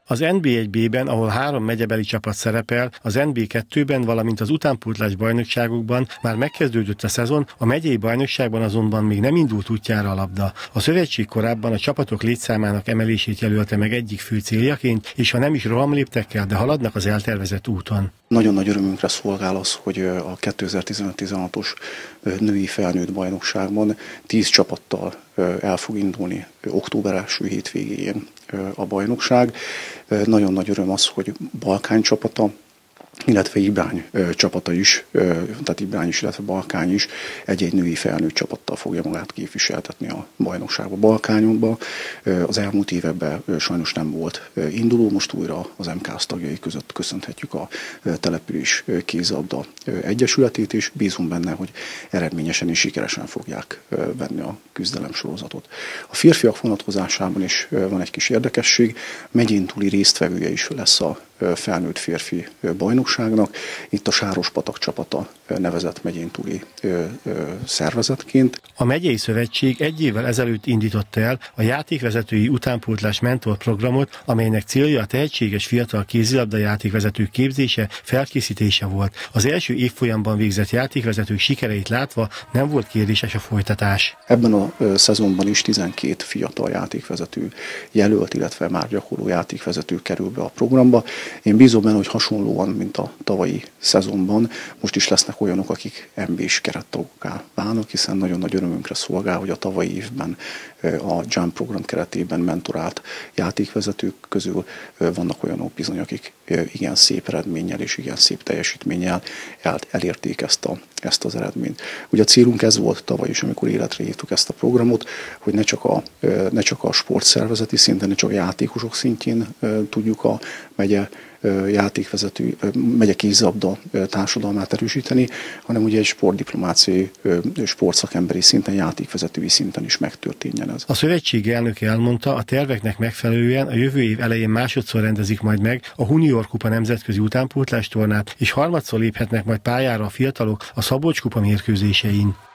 Az NB1B-ben, ahol 3 megyebeli csapat szerepel, az NB2-ben, valamint az utánpótlás bajnokságokban már megkezdődött a szezon, a megyei bajnokságban azonban még nem indult útjára a labda. A szövetség korábban a csapatok létszámának emelését jelölte meg egyik fő céljaként, és ha nem is rohamléptekkel, de haladnak az eltervezett úton. Nagyon nagy örömünkre szolgál az, hogy a 2015-16-os női felnőtt bajnokságban 10 csapattal el fog indulni október első hétvégén a bajnokság. Nagyon nagy öröm az, hogy Balkány csapata, illetve Ibrány csapata is, tehát Ibrány is, illetve Balkány is egy-egy női felnőtt csapattal fogja magát képviseltetni a bajnokságban. Balkányokban az elmúlt években sajnos nem volt induló, most újra az MKS tagjai között köszönhetjük a Település Kézilabda Egyesületét, és bízunk benne, hogy eredményesen és sikeresen fogják venni a küzdelemsorozatot. A férfiak vonatkozásában is van egy kis érdekesség, megyén túli résztvevője is lesz a felnőtt férfi bajnokságnak. Itt a Sárospatak csapata nevezett megyén túli szervezetként. A megyei szövetség egy évvel ezelőtt indította el a játékvezetői utánpótlás mentor programot, amelynek célja a tehetséges fiatal kézilabda játékvezetők képzése, felkészítése volt. Az első évfolyamban végzett játékvezetők sikereit látva nem volt kérdéses a folytatás. Ebben a szezonban is 12 fiatal játékvezető jelölt, illetve már gyakorló játékvezető kerül be a programba. Én bízom benne, hogy hasonlóan, mint a tavalyi szezonban, most is lesznek olyanok, akik MB-s kerettagokká válnak, hiszen nagyon nagy örömünkre szolgál, hogy a tavalyi évben a JUMP program keretében mentorált játékvezetők közül vannak olyanok bizony, akik igen szép eredménnyel és igen szép teljesítménnyel elérték ezt az eredményt. Ugye a célunk ez volt tavaly is, amikor életre hívtuk ezt a programot, hogy ne csak a sportszervezeti szinten, ne csak a játékosok szintjén tudjuk a megye kézilabda társadalmát erősíteni, hanem ugye egy sportdiplomáciai, sportszakemberi szinten, játékvezetői szinten is megtörténjen ez. A szövetség elnöke elmondta, a terveknek megfelelően a jövő év elején másodszor rendezik majd meg a Junior Kupa nemzetközi utánpótlás tornát, és harmadszor léphetnek majd pályára a fiatalok a Szabolcs Kupa mérkőzésein.